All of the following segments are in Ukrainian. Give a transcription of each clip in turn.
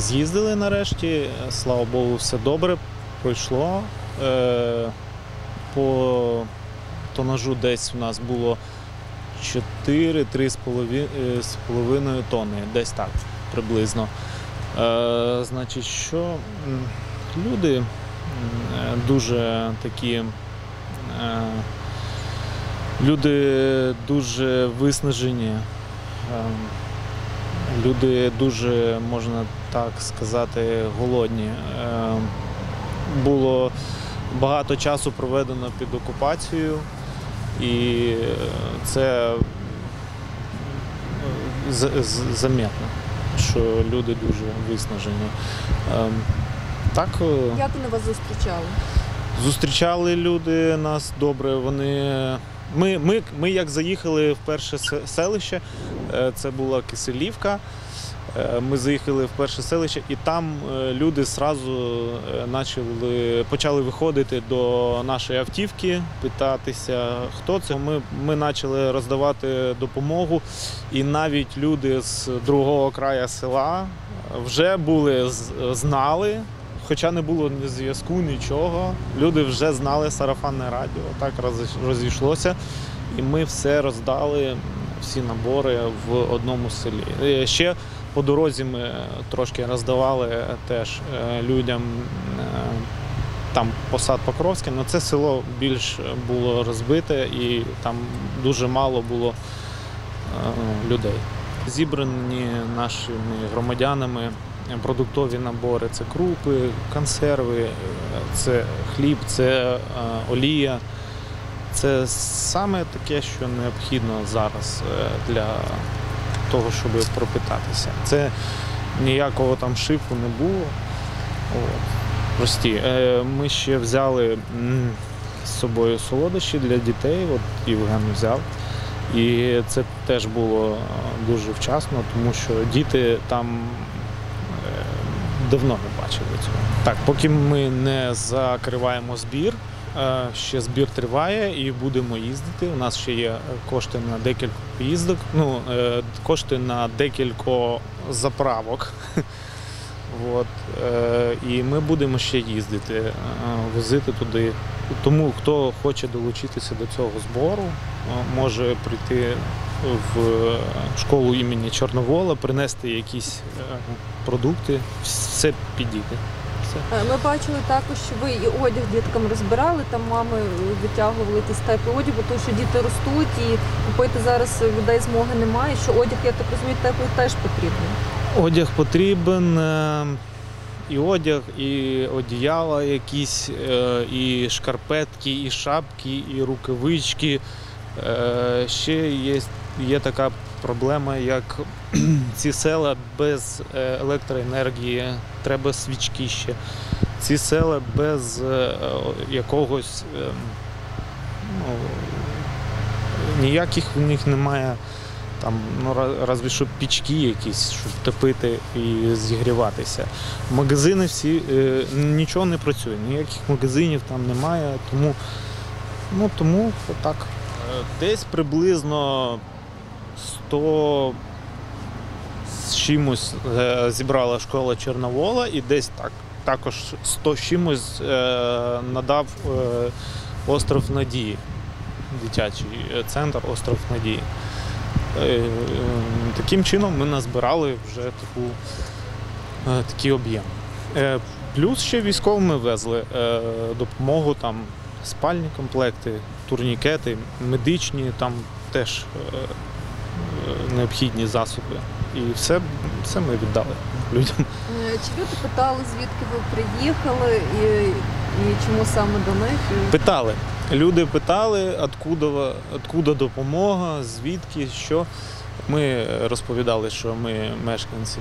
З'їздили нарешті, слава Богу, все добре пройшло. По тонажу десь у нас було 4-3,5 тонни, десь так приблизно. Значить, що люди дуже такі, люди дуже виснажені, люди дуже, можна так сказати, голодні. Було багато часу проведено під окупацією, і це замітно, що люди дуже виснажені. Так, як вони вас зустрічали? Зустрічали люди нас добре. Ми як заїхали в перше селище, це була Киселівка. Ми заїхали в перше селище, і там люди одразу почали виходити до нашої автівки, питатися, хто це. Ми почали роздавати допомогу, і навіть люди з другого краю села вже знали, хоча не було ні зв'язку, нічого. Люди вже знали сарафанне радіо, так розійшлося. І ми все роздали, всі набори в одному селі. Ще по дорозі ми трошки роздавали теж людям там посад Покровський, але це село більш було розбите і там дуже мало було людей. Зібрані нашими громадянами продуктові набори – це крупи, консерви, це хліб, це олія. Це саме таке, що необхідно зараз для того, щоб пропитатися. Це ніякого там шифу не було. Прості. Ми ще взяли з собою солодощі для дітей, Євген взяв. І це теж було дуже вчасно, тому що діти там давно не бачили цього. Так, поки ми не закриваємо збір, ще збір триває і будемо їздити. У нас ще є кошти на декілька поїздок, кошти на декілька заправок. І ми будемо ще їздити, возити туди. Тому хто хоче долучитися до цього збору, може прийти в школу імені Чорновола, принести якісь продукти, все підійде. Ми бачили також, що ви і одяг діткам розбирали, там мами витягували якісь тайпи одягу, тому що діти ростуть і купити зараз людей змоги немає, що одяг, я так розумію, теплий теж потрібен. Одяг потрібен, і одяг, і одіяла якісь, і шкарпетки, і шапки, і рукавички. Ще є така проблема, як ці села без електроенергії, треба свічки ще. Ці села без якогось, ніяких в них немає, там, разве що пічки якісь, щоб топити і зігріватися. Магазини всі, нічого не працює, ніяких магазинів там немає, тому отак. Десь приблизно 100 з чимось зібрала школа Чорновола, і десь також 100 з чимось надав Остров Надії, дитячий центр Остров Надії. Таким чином ми назбирали вже такий об'єм. Плюс ще військовим ми везли допомогу, там спальні комплекти, турнікети, медичні, там теж необхідні засоби. І все ми віддали людям. Чи люди питали, звідки ви приїхали і чому саме до них? Питали. Люди питали, откуда допомога, звідки, що. Ми розповідали, що ми мешканці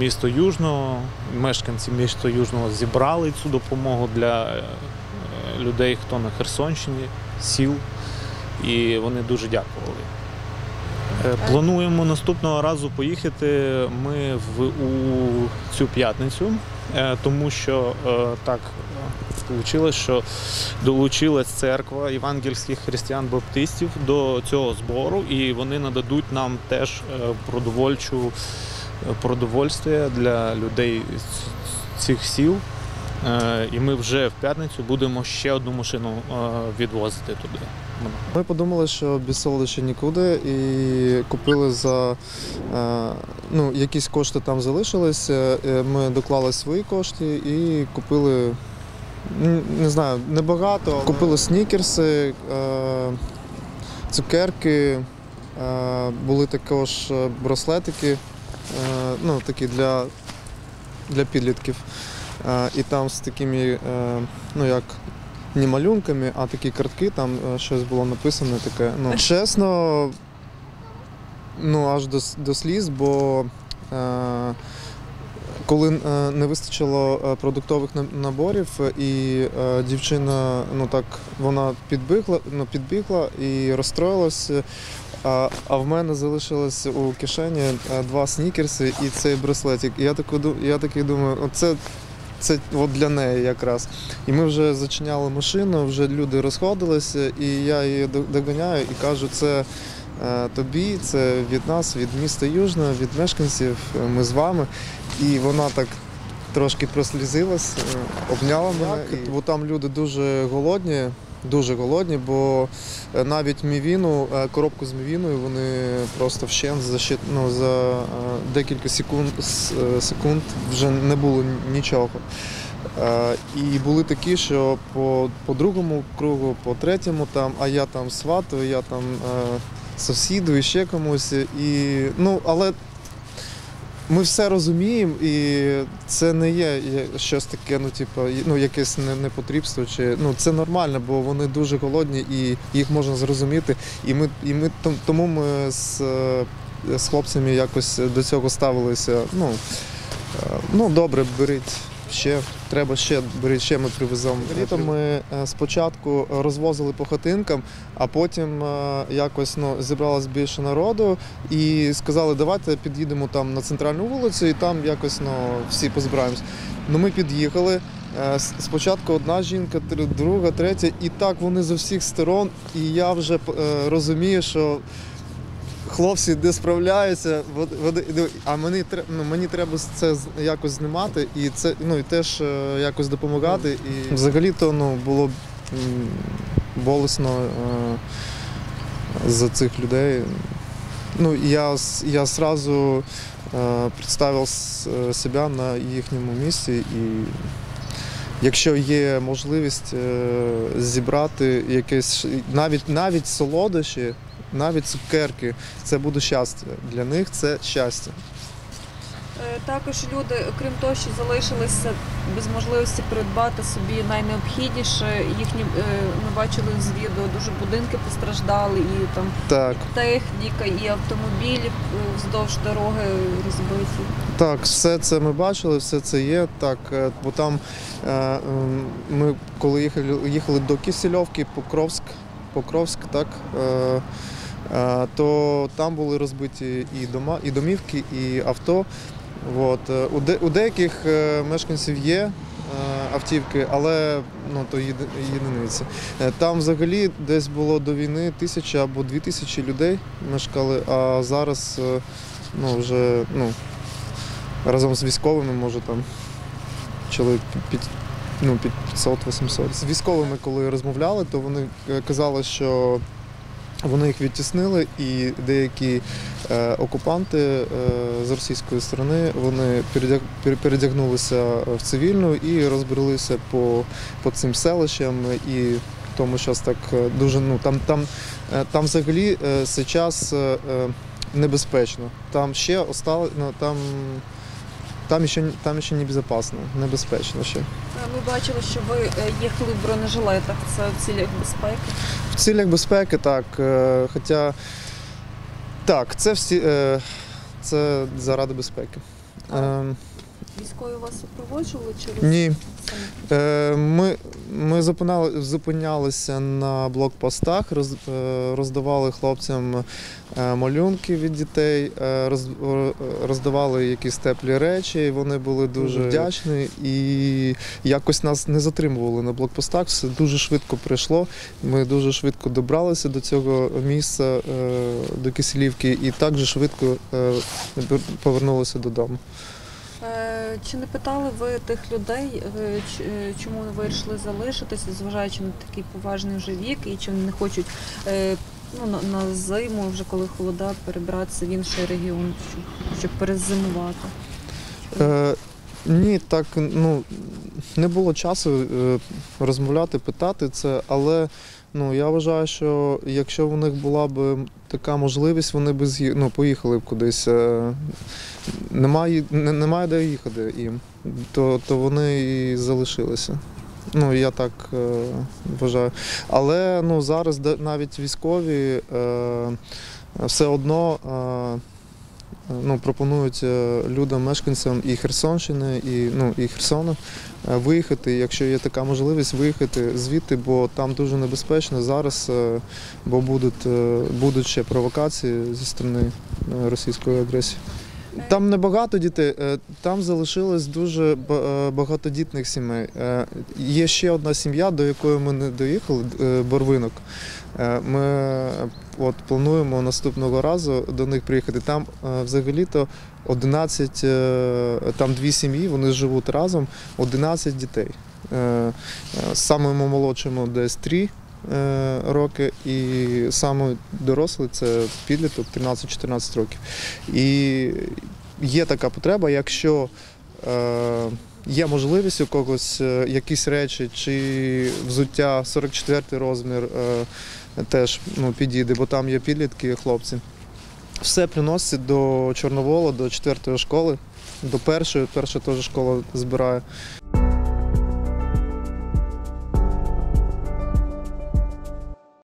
міста Южного зібрали цю допомогу для людей, хто на Херсонщині, сіл, і вони дуже дякували. Плануємо наступного разу поїхати ми у цю п'ятницю, тому що так вийшло, що долучилась церква євангельських християн-баптистів до цього збору, і вони нададуть нам теж продовольчу продовольствя для людей цих сіл. І ми вже в п'ятницю будемо ще одну машину відвозити туди. Ми подумали, що без солодощів нікуди, і купили за якісь кошти там залишилися. Ми доклали свої кошти і купили, не знаю, небагато. Купили снікерси, цукерки, були також браслетики, такі для підлітків. І там з такими, не малюнками, а такі картки, там щось було написано таке. Чесно, аж до сліз, бо коли не вистачило продуктових наборів, і дівчина, вона підбігла і розстроїлася, а в мене залишилось у кишені 2 снікерси і цей браслетик. І я такий думаю, це от для неї якраз. І ми вже зачиняли машину, вже люди розходилися, і я її доганяю і кажу, це тобі, це від нас, від міста Южне, від мешканців, ми з вами. І вона так трошки прослізилась, обняла мене. Бо там люди дуже голодні, бо навіть мівіну, коробку з мівіною вони просто вщент за декілька секунд вже не було нічого. І були такі, що по другому кругу, по третьому там, а я там сватаю, я там сусіду і ще комусь. Але ми все розуміємо, і це не є щось таке, якесь непотрібство. Це нормально, бо вони дуже голодні і їх можна зрозуміти. Тому ми з хлопцями якось до цього ставилися. Добре, беріть ще, треба ще, беріть ще, ми привеземо. Літом ми спочатку розвозили по хатинкам, а потім якось зібралось більше народу і сказали, давайте під'їдемо там на центральну вулицю і там якось всі позбираємось. Ми під'їхали, спочатку одна жінка, друга, третя, і так вони з усіх сторон, і я вже розумію, що хлопці де справляються, а мені треба це якось знімати і це і теж якось допомагати. І взагалі-то було болесно за цих людей. Я одразу представив себе на їхньому місці, і якщо є можливість зібрати якесь, навіть солодощі, навіть цукерки, це буде щастя. Для них це щастя. Також люди, окрім того, що залишилися без можливості придбати собі найнеобхідніше, ми бачили з відео, дуже будинки постраждали, і там Так. і техніка, і автомобілі вздовж дороги розбиті. Так, все це ми бачили, все це є. Так, бо там ми коли їхали до Кисельовки, Покровськ, так, то там були розбиті і домівки, і авто. У деяких мешканців є автівки, але то єдиниці. Там взагалі десь було до війни 1000 або 2000 людей мешкали, а зараз вже разом з військовими, може там чоловік під 500-800. З військовими, коли розмовляли, то вони казали, що вони їх відтіснили, і деякі окупанти з російської сторони, вони передягнулися в цивільну і розбрелися по цим селищам, і тому зараз так дуже, там взагалі зараз небезпечно. Там ще осталось, там ще небезпечно ще. Ми бачили, що ви їхали в бронежилетах. Це в цілях безпеки? В цілях безпеки, так. Хоча, так, це заради безпеки. Військові вас супроводжували чи ви Ні. самі? Ми зупинялися на блокпостах, роздавали хлопцям малюнки від дітей, роздавали якісь теплі речі, вони були дуже вдячні і якось нас не затримували на блокпостах, все дуже швидко прийшло, ми дуже швидко добралися до цього місця, до Киселівки і так же швидко повернулися додому. Чи не питали ви тих людей, чому вони вирішили залишитися, зважаючи на такий поважний вже вік, і чи вони не хочуть на зиму, вже коли холода, перебратися в інший регіон, щоб перезимувати? Ні, так не було часу розмовляти, питати це, але я вважаю, що якщо в них була б така можливість, вони б поїхали б кудись. Немає де їхати їм, то вони і залишилися. Я так вважаю. Але зараз навіть військові все одно пропонують людям, мешканцям і Херсонщини, і Херсона виїхати, якщо є така можливість, виїхати звідти, бо там дуже небезпечно зараз, бо будуть ще провокації зі сторони російської агресії. Там небагато дітей, там залишилось дуже багатодітних сімей. Є ще одна сім'я, до якої ми не доїхали, Борвинок. Ми плануємо наступного разу до них приїхати. Там взагалі-то 11, там 2 сім'ї, вони живуть разом, 11 дітей. Самому молодшому десь 3 роки, і саме дорослий це підліток 13-14 років. І є така потреба, якщо є можливість у когось якісь речі чи взуття 44-й розмір теж підійде, бо там є підлітки, хлопці. Все приносить до Чорновола, до 4-ї школи, до перша теж школа збирає.